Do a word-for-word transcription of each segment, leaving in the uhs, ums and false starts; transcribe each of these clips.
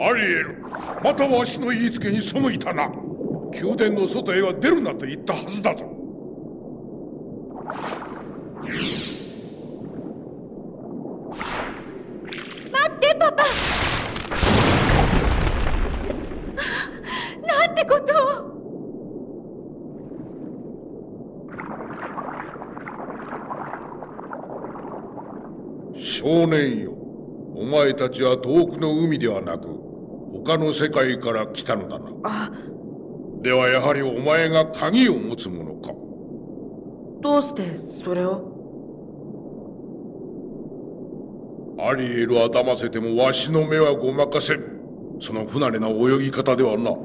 アリエル、またわしの言いつけに背いたな。宮殿の外へは出るなと言ったはずだぞ。 待ってパパ。なんてことを。 少年よ、お前たちは遠くの海ではなく他の世界から来たのだな。 あ、 ではやはりお前が鍵を持つ者か。 どうしてそれを？ アリエルは騙せてもわしの目はごまかせん。その不慣れな泳ぎ方ではな。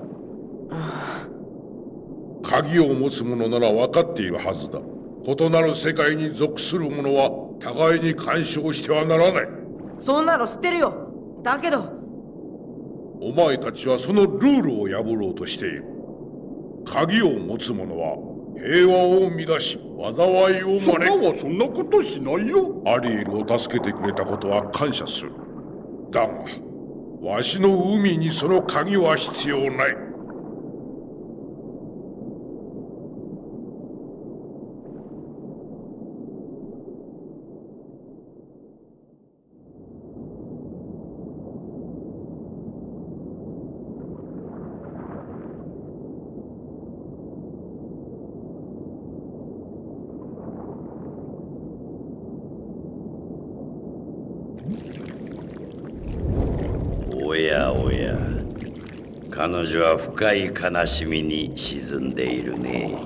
鍵を持つ者なら分かっているはずだ。異なる世界に属する者は互いに干渉してはならない。 そんなの知ってるよ。だけどお前たちはそのルールを破ろうとしている。鍵を持つ者は平和を乱し災いを招く。そんなはそんなことしないよ。アリエルを助けてくれたことは感謝する。だがわしの海にその鍵は必要ない。 おやおや、彼女は深い悲しみに沈んでいるね。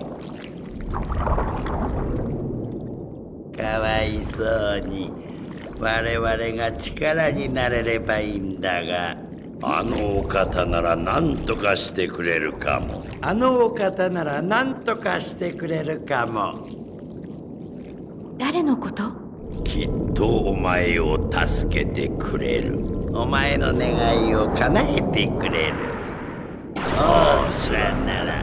かわいそうに。我々が力になれればいいんだが、あのお方なら何とかしてくれるかも。あのお方なら何とかしてくれるかも。 誰のこと？ きっとお前を助けてくれる。お前の願いを叶えてくれる。オースラなら。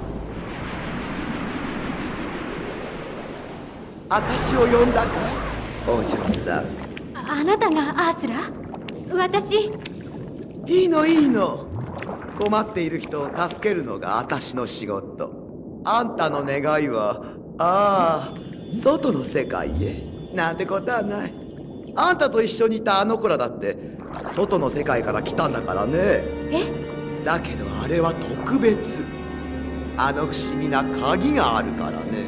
私を呼んだか、お嬢さん。 あ、あなたがアースラ？私。 いいのいいの。困っている人を助けるのが私の仕事。あんたの願いは、ああ、外の世界へなんてことはない。あんたと一緒にいたあの子らだって外の世界から来たんだからね。 え？ だけどあれは特別。あの不思議な鍵があるからね。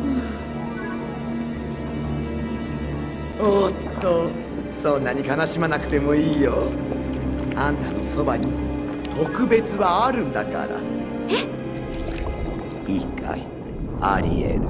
うん、おっと、そんなに悲しまなくてもいいよ。あんたのそばに特別はあるんだから。 え？ いいかい、アリエル。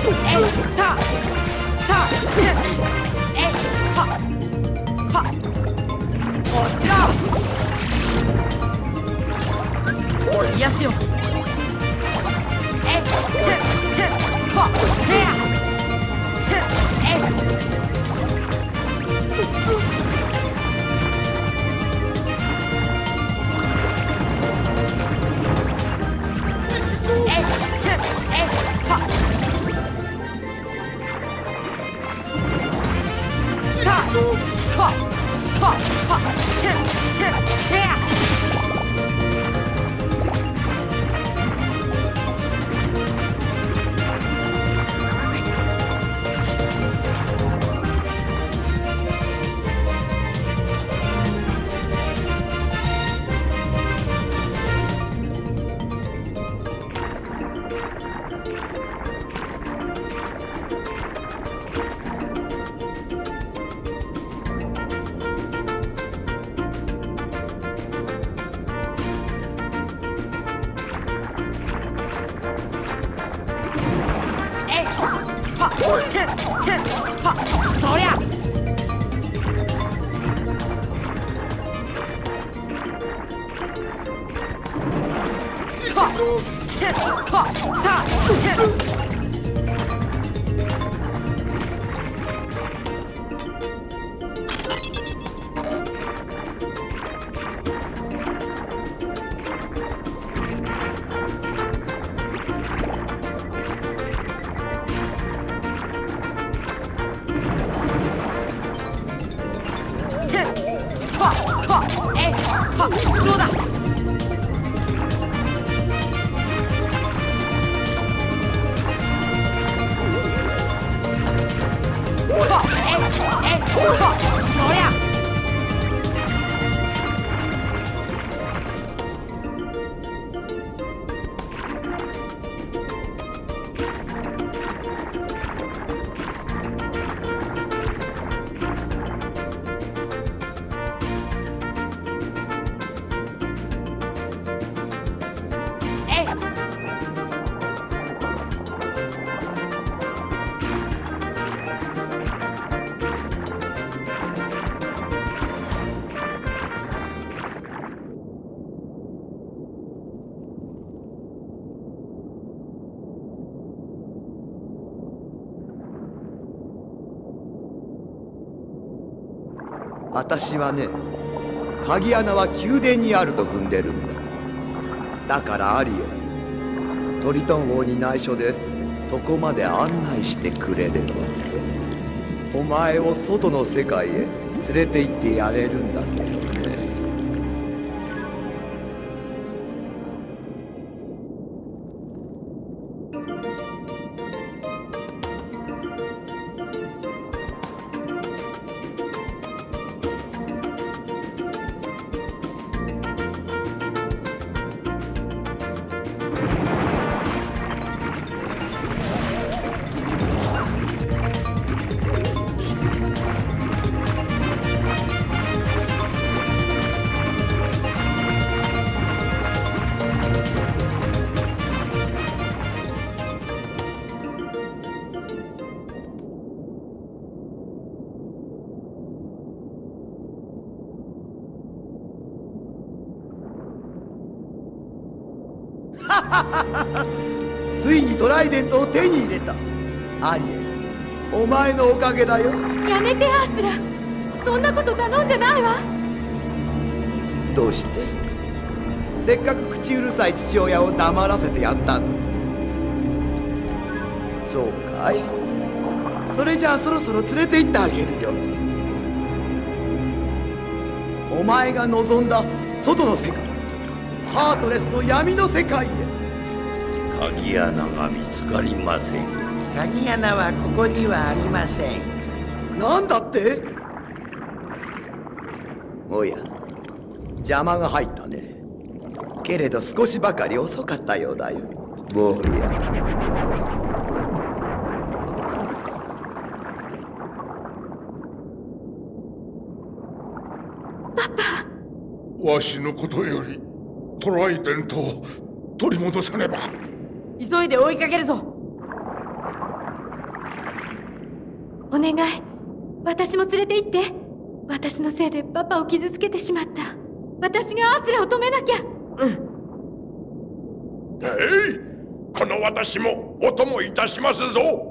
癒しよえっへっへっはへやへっえっえっへっはたはははへっへっへやそりゃどうだそりゃ私はね、鍵穴は宮殿にあると踏んでるんだ。だからアリエ、トリトン王に内緒でそこまで案内してくれれば、お前を外の世界へ連れて行ってやれるんだけどね。ついにトライデントを手に入れた。アリエ、お前のおかげだよ。 やめてアースラ、そんなこと頼んでないわ。 どうして？せっかく口うるさい父親を黙らせてやったのに。そうかい。それじゃあそろそろ連れて行ってあげるよ。お前が望んだ外の世界、ハートレスの闇の世界へ。 鍵穴が見つかりません。 鍵穴はここにはありません。 なんだって？おや、邪魔が入ったね。けれど少しばかり遅かったようだよ、坊や。 わしのことよりトライデントを取り戻さねば。 急いで追いかけるぞ。 お願い、私も連れて行って。私のせいでパパを傷つけてしまった。私がアースラを止めなきゃ。 えい、この私もお供いたしますぞ。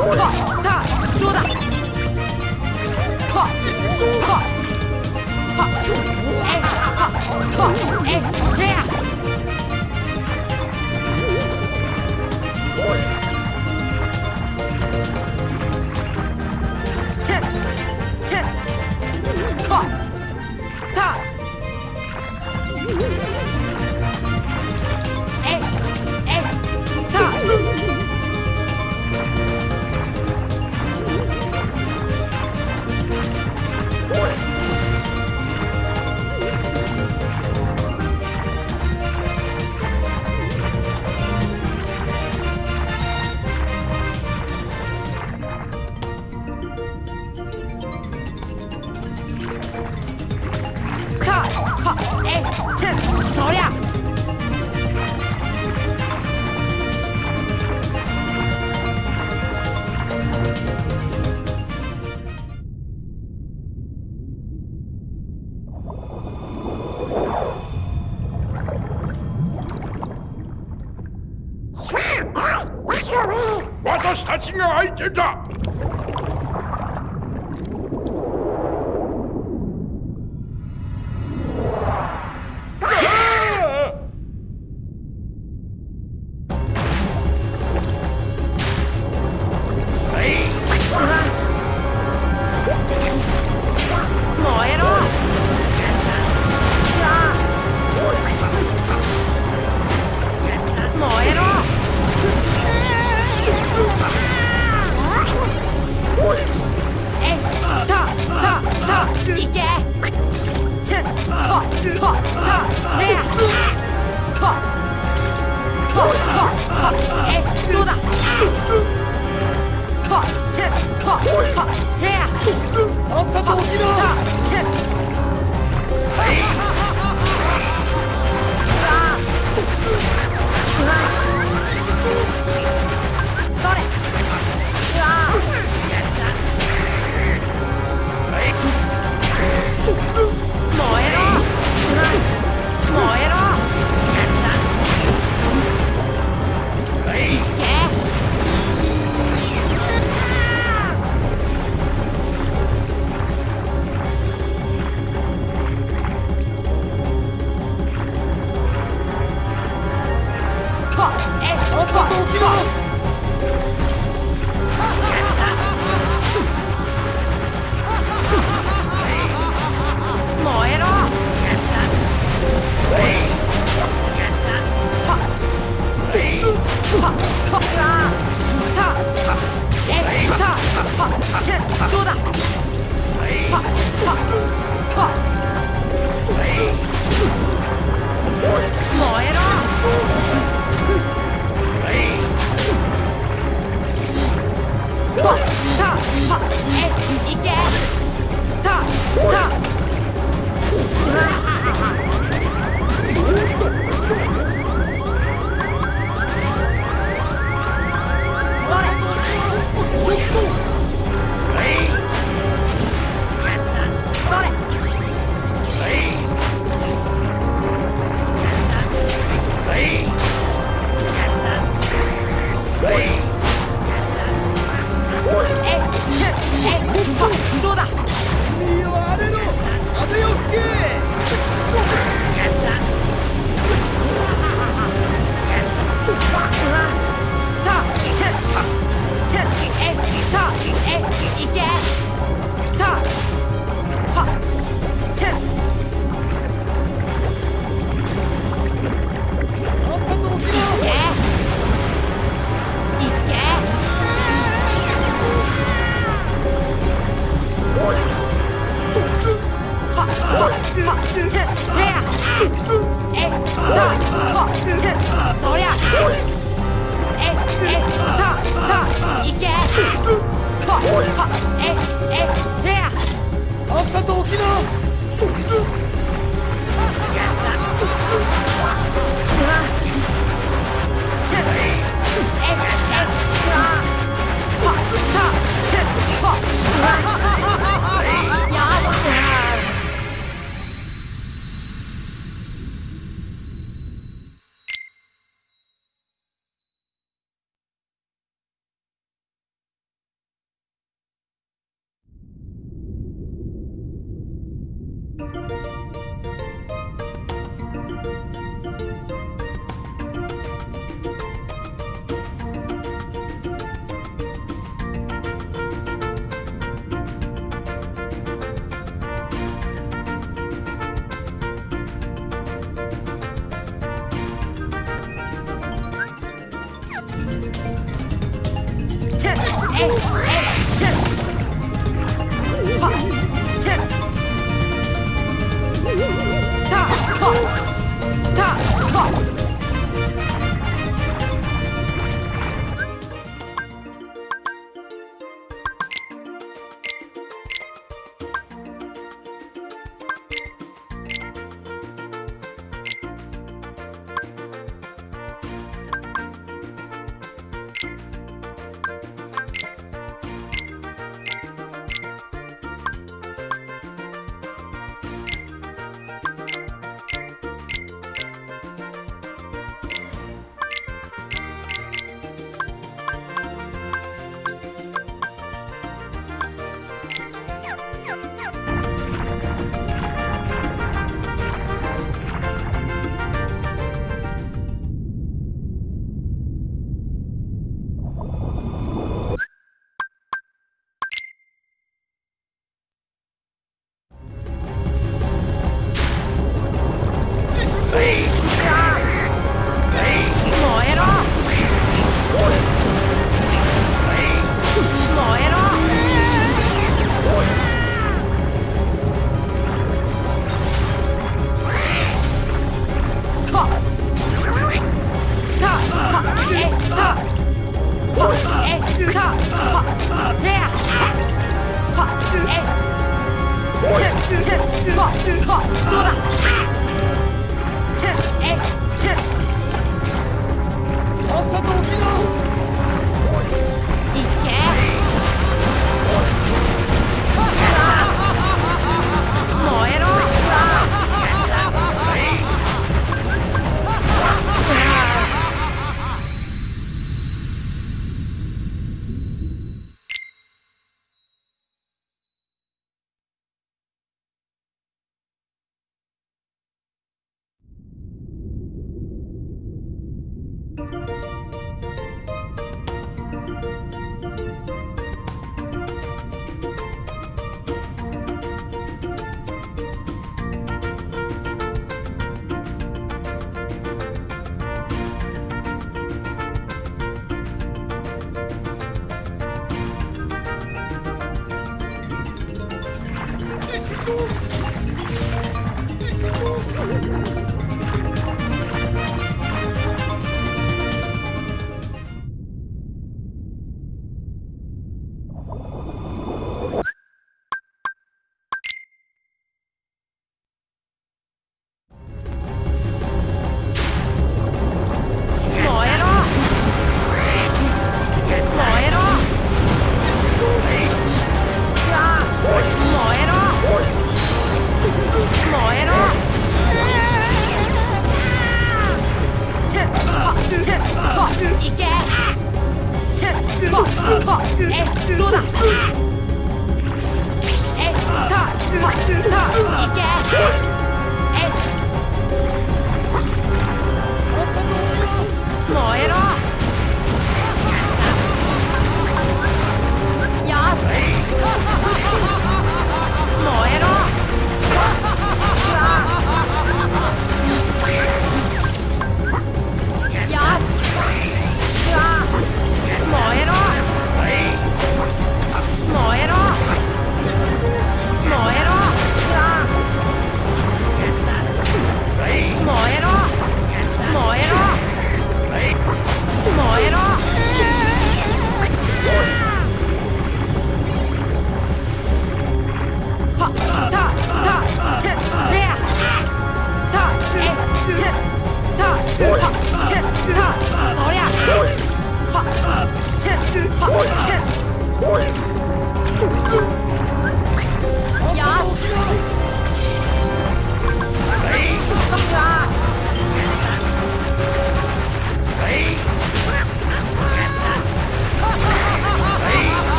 私たちが相手だ。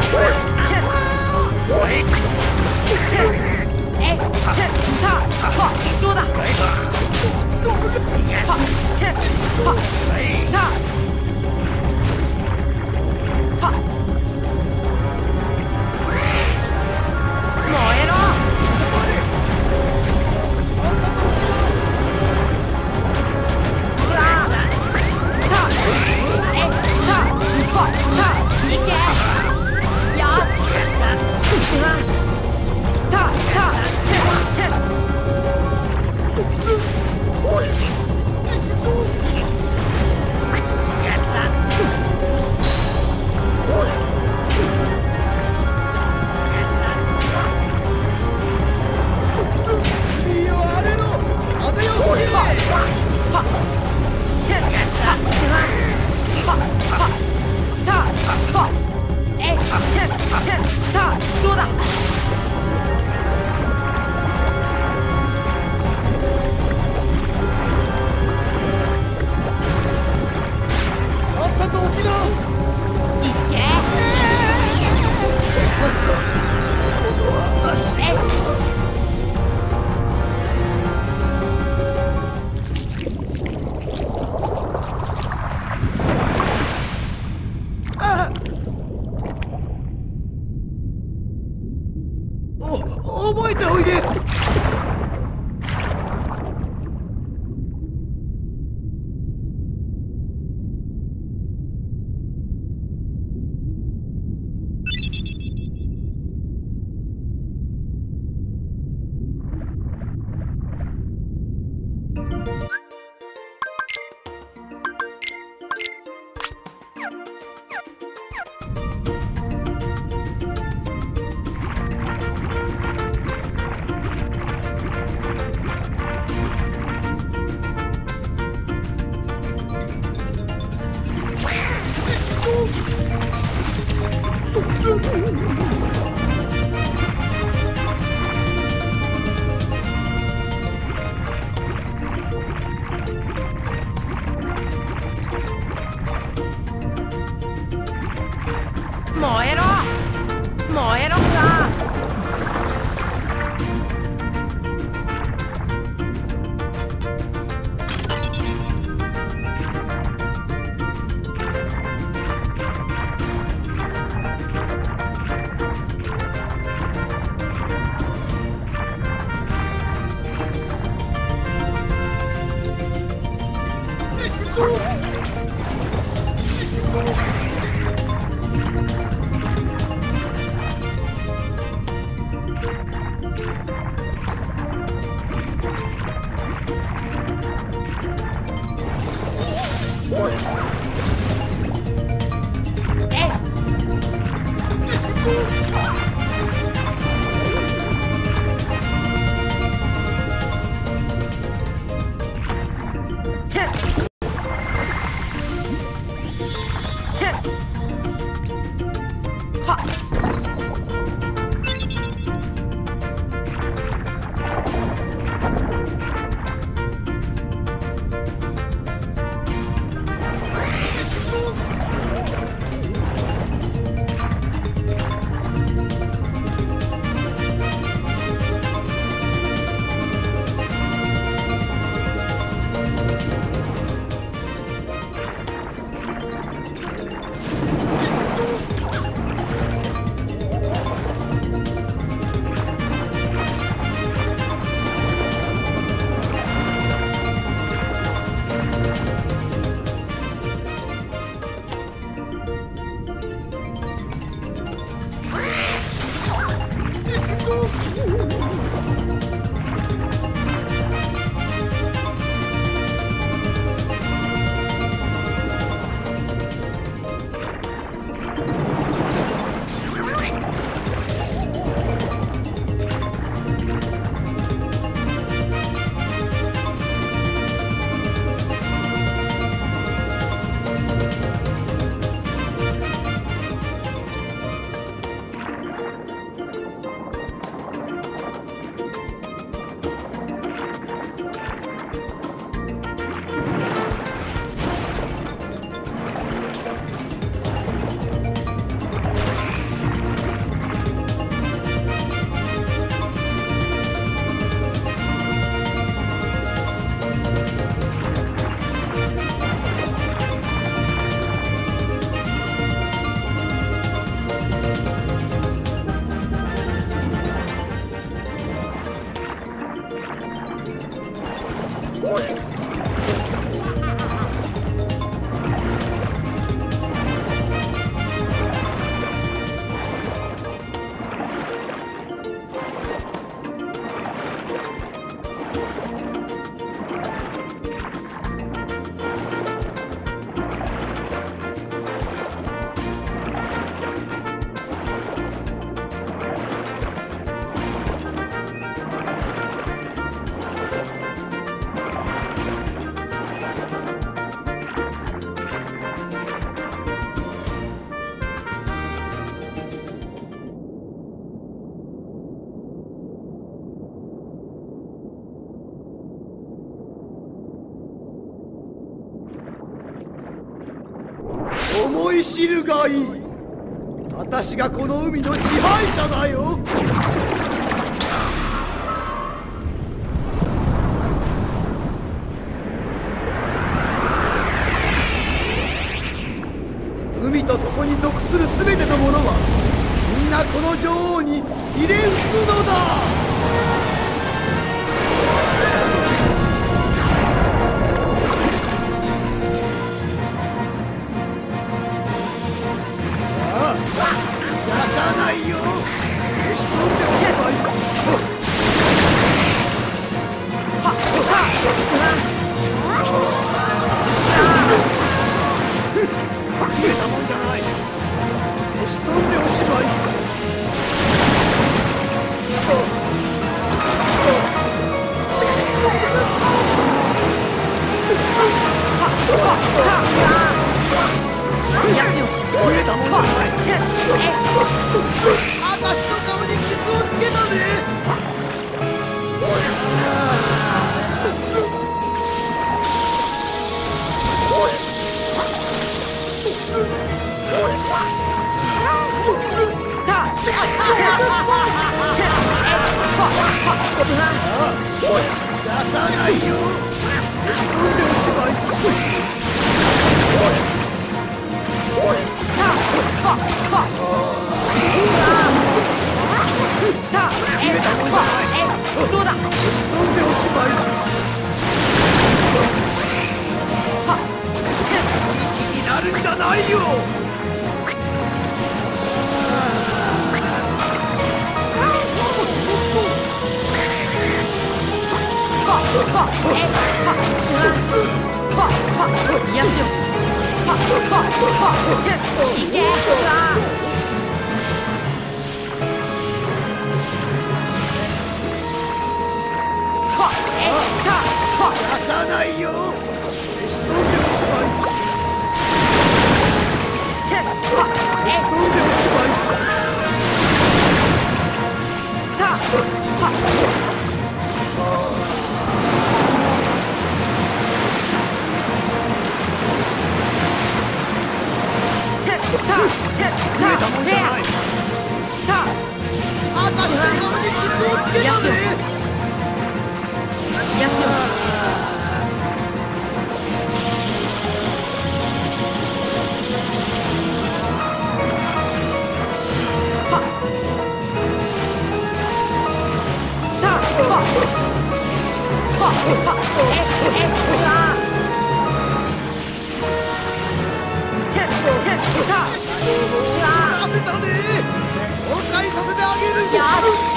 どうだ。 覚えておいで。 燃えろ燃えろさ。 思い知るがいい。私がこの海の支配者だよ。海とそこに属する全てのものはみんなこの女王にひれ伏すのだ。出さないよ。消し飛んでおしまい。逃げたもんじゃない。消し飛んでおしまい。逃げたもんじゃない。私の顔に傷をつけたね。出さないよ。消し飛んでおしまい。 どうだ。 消し飛んでおしまい。いい気になるんじゃないよ。 いやしよ。いけ。 出さないよ。消し飛んでおしまい。消し飛んでおしまい。逃げたもんじゃない。私の顔に傷をつけたね。 いやしよ。 させたね。崩壊させてあげるよ。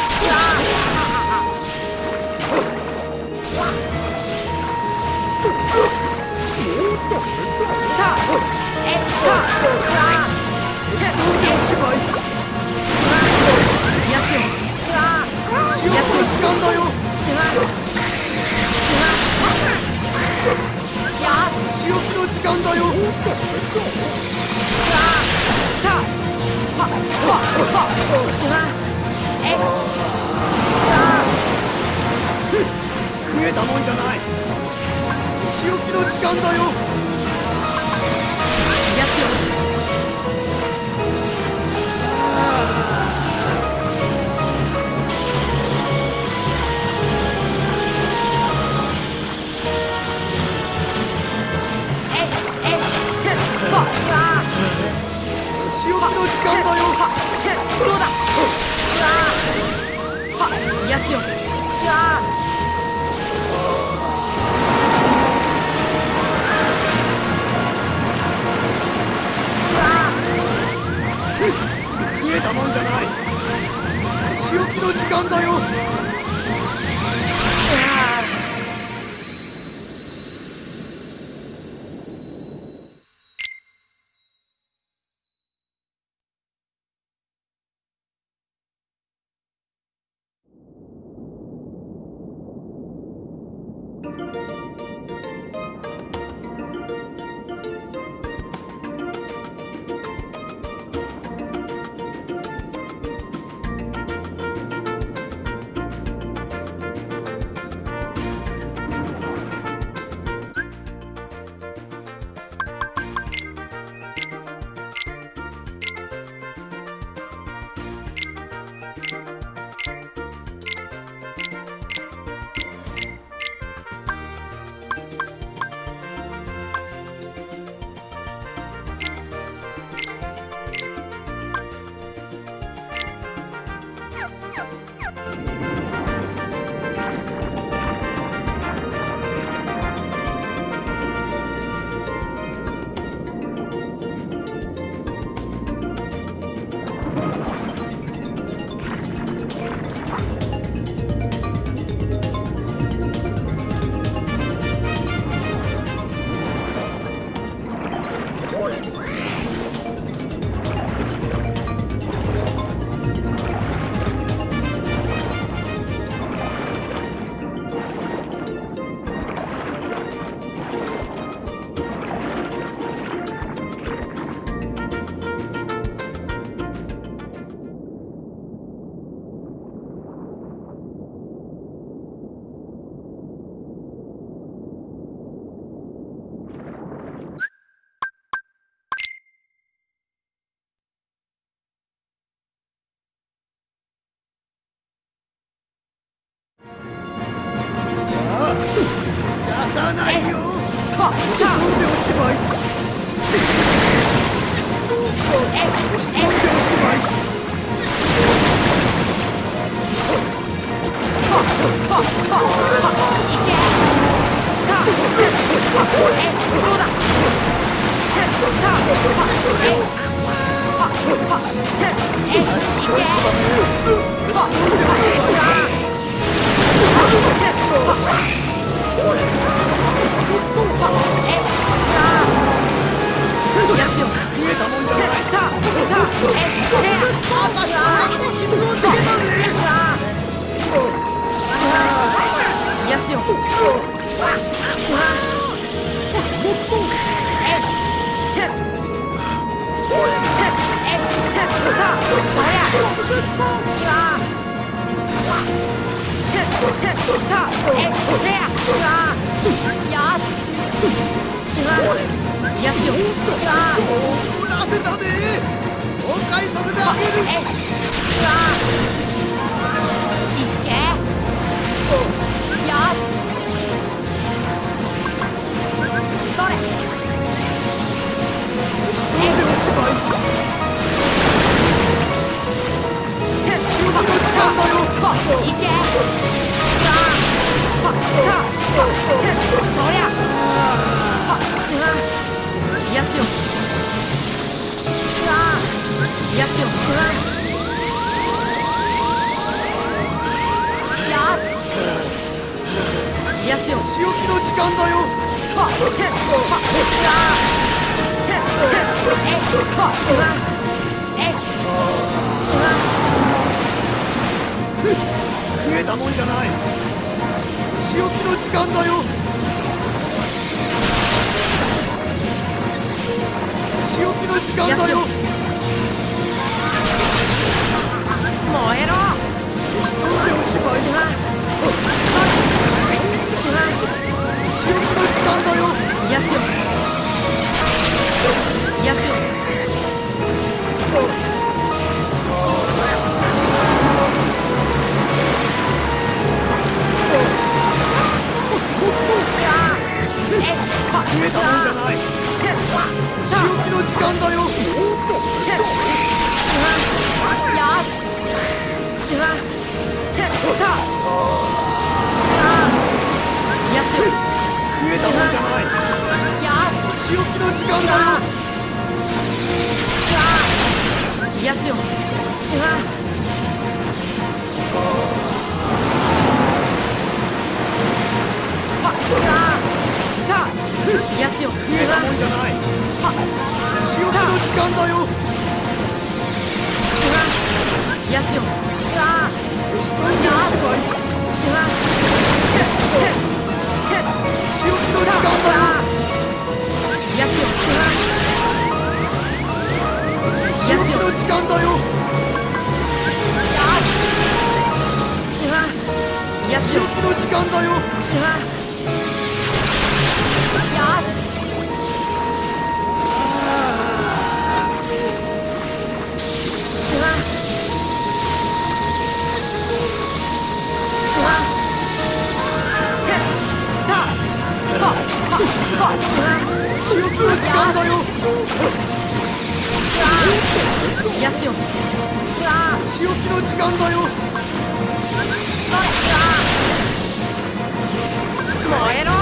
おしまい。 やしよ。 潮の時間だよ。潮吹の時間だよ。増えたもんじゃない。潮吹の時間だよ。 やしよ。 潮吹の時間だよ。 どうだ。いやしよ。 増えたもんじゃない。潮吹の時間だよ。 出さないよ。 はっ押し込んでおしまい。押し込んでおしまい。 はっはっはっいけたえどうだへたはえははえいけはやすよ増えたもんじゃない。 たたええ私の中に水をつけたぜ。 やすよやすよ怒らせたで。崩壊させてあげる。 いけよしそれなんでおしまい。仕事の時間だよ。 いけそりゃやすよやすよやすよ仕置きの時間だよ。増えたもんじゃない。仕置きの時間だよ。仕置きの時間だよ。 燃えろ仕込んでおしまい。仕置きの時間だよ。 やすよやすよ増えたもんじゃない。仕置きの時間だよ。 やすよ増えたもんじゃない。仕置きの時間だよ。 やすよやすよ増えたもんじゃない。仕置きの時間だよ。 やすよ仕込んでおしまい。仕置きの時間だよ。 やすよ仕置きの時間だよ。 やすよ仕置きの時間だよ。仕置きの時間だよ。 やすよ仕置きの時間だよ。 燃えろ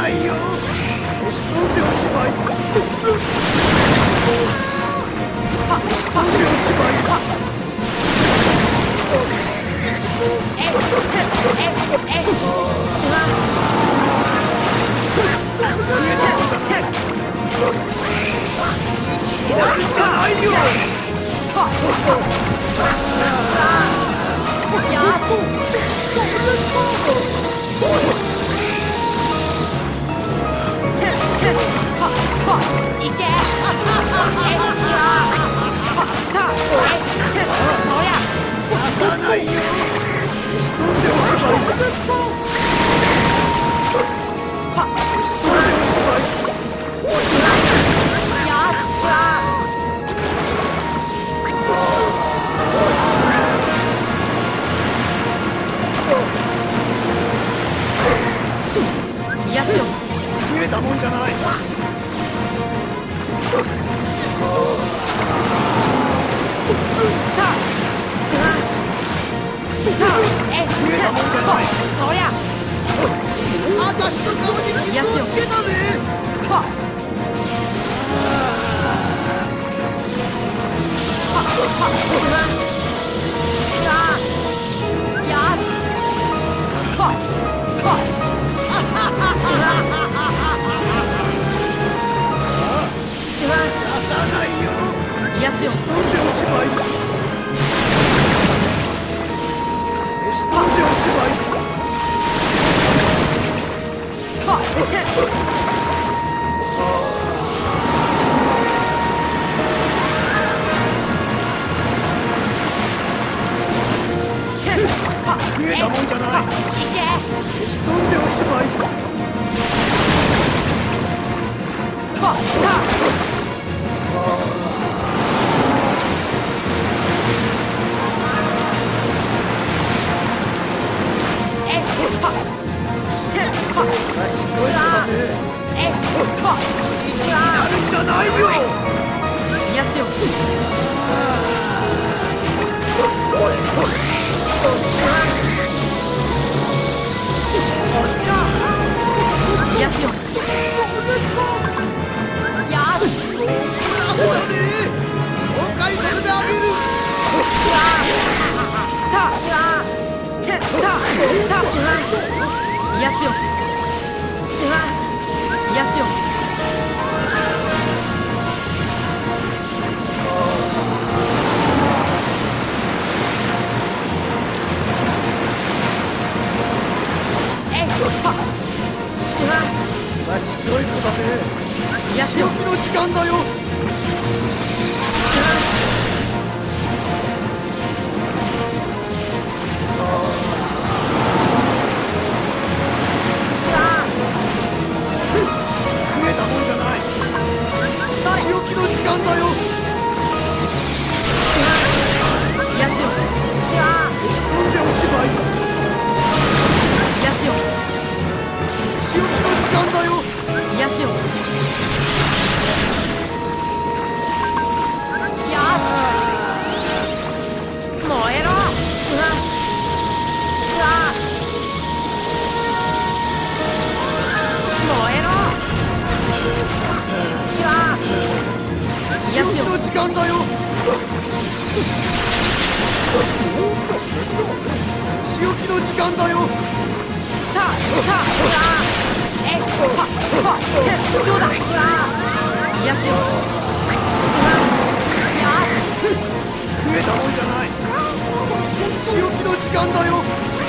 ないよ。押し込んでおしまい。押し込んでおしまいだ。じゃないよ。 いけ。そりゃ。 ないよ。押し込んでおしまい。押し込んでおしまい。 癒しよ。 増えたもんじゃない。増えたもんじゃない。 そりゃ。 私の顔に癒しよ。 つけたね。 癒しよ。 押し込んでおしまい。押し込んでおしまい。増えたもんじゃない。押し込んでおしまい。賢い子だね。やるんじゃないよ。 癒しよ。癒しよ。 アホだね。崩壊させてあげる。 癒しよ。癒しよ。 賢い子だね。 癒しよ。 仕置きの時間だよ。増えたもんじゃない。仕置きの時間だよ。 癒しよ。 押し込んでおしまい。 癒しよ。 仕置きの時間だよ。 癒しよ。燃えろ。燃えろ。癒しよ。 仕置きの時間だよ。仕置きの時間だよ。 たたえははどうだ。癒しよ。 増えたもんじゃない。仕置きの時間だよ。